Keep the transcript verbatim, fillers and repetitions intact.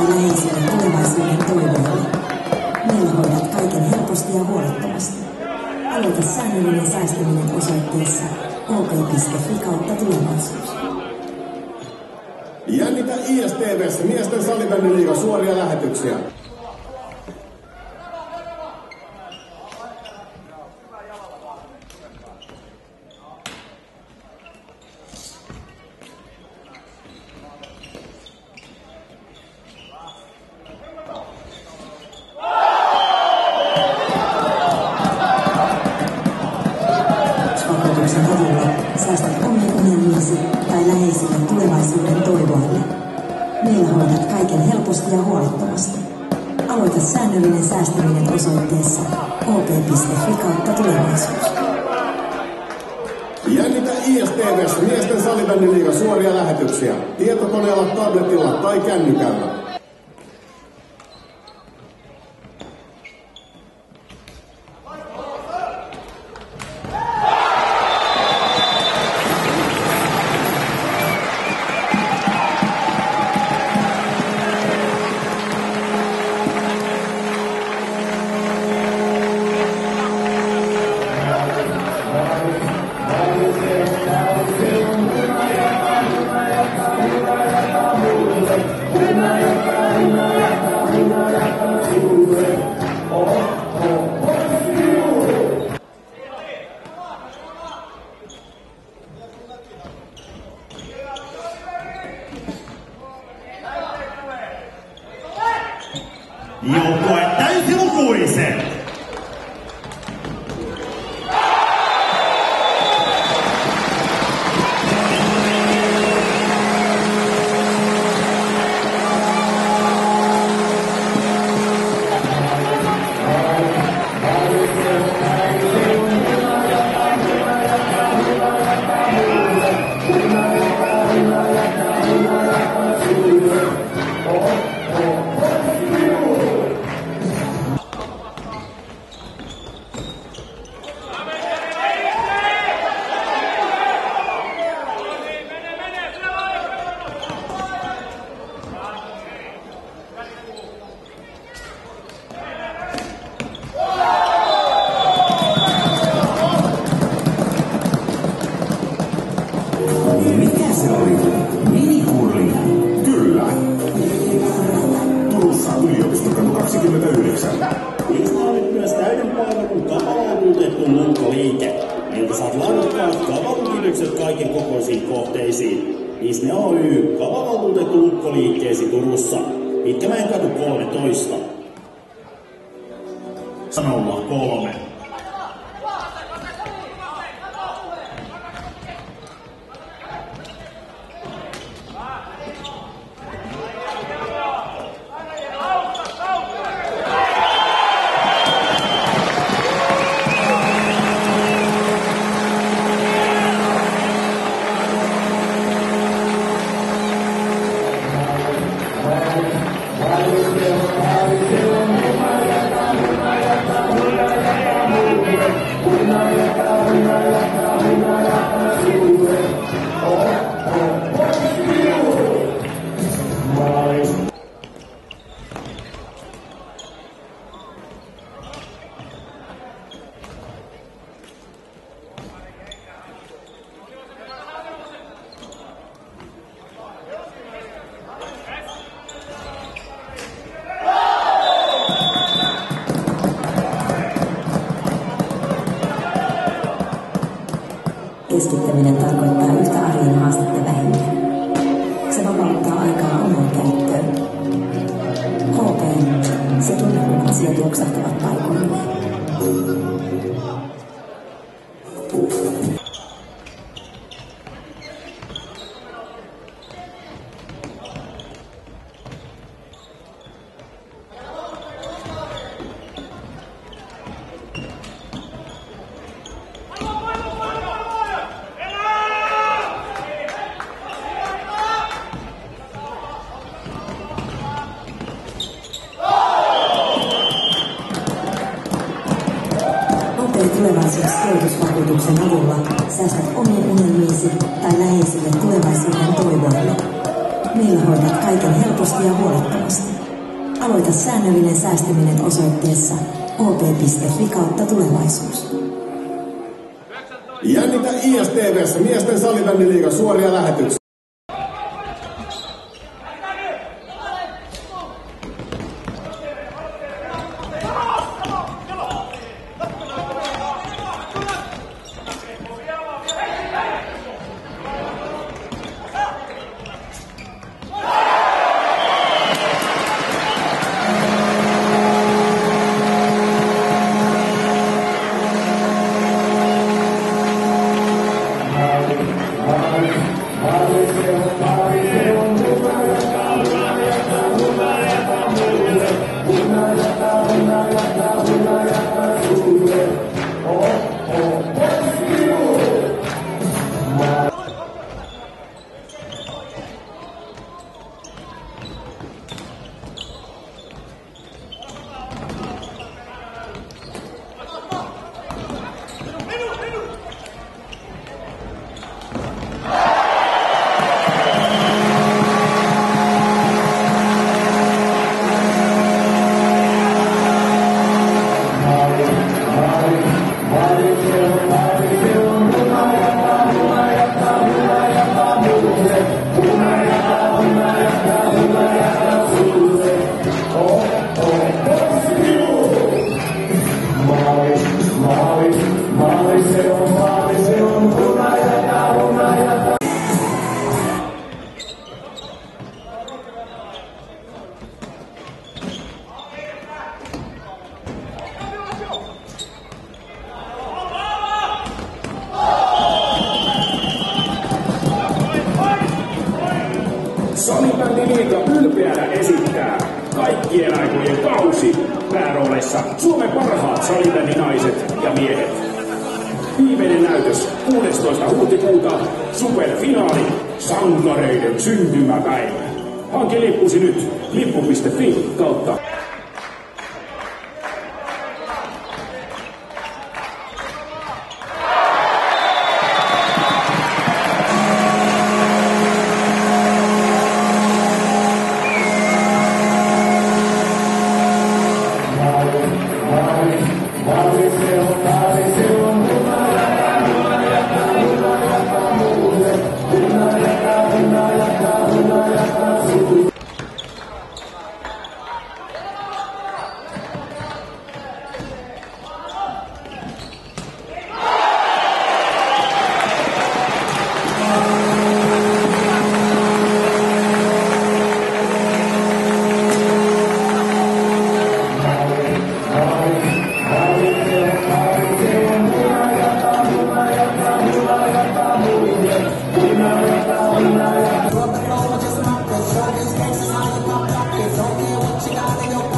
tai läheisille tulevaisuuden toiveille. Meillä hoidat kaiken helposti ja huolettomasti. Aloita säännöllinen säästäminen osoitteessa o p piste f i kautta tulevaisuus. Jännitä I S T V:ssä miesten salibändiliigan suoria lähetyksiä. Vakuutuksen avulla säästät omien unelmiisi tai läheisille tulevaisuuden toivoille. Meillä hoidat kaiken helposti ja huolettomasti. Aloita säännöllinen säästäminen osoitteessa o p piste f i kautta tulevaisuus. Jännitä I S T V:ssä miesten salibändiliigan suoria lähetyksiä tietokoneella, tabletilla tai kännykällä. Joukkue täysilukuisen! Mikä se oli? Minikurli? Kyllä. Turussa Yliopistokatu kaksikymmentäyhdeksän. Niistä olet myös täyden palvelun kavalavaltuutettu muuttoliike. Meiltä saat laadukkaat kavalakiitykset kaiken kokoisiin kohteisiin. Isne Oy, kavalavaltuutettu muuttoliikkeesi Turussa. Pitkämäen katu kolmetoista. Sanolla kolme. Keskittäminen tarkoittaa yhtä arjen haastetta vähemmän. Se vapauttaa aikaa omaan käyttöön. H P N, se tunne, kun asiat loksahtavat paikoilleen. Tulevaisuussijoitusvakuutuksen avulla säästät omien unelmiisi tai läheisille tulevaisuuden toivoille. Meillä hoidat kaiken helposti ja huolettomasti. Aloita säännöllinen säästäminen osoitteessa o p piste f i kautta tulevaisuus. Jännitä I S T V:ssä miesten salibändiliigan suoria lähetyksiä. Salibändiliiga ylpeänä esittää kaikkien aikojen kausi päärooleissa Suomen parhaat salibändinaiset ja miehet. Viimeinen näytös kuudestoista huhtikuuta, superfinaali, sankareiden syntymäpäivä. Hanki lippusi nyt lippu piste fi kautta. Don't care what you got,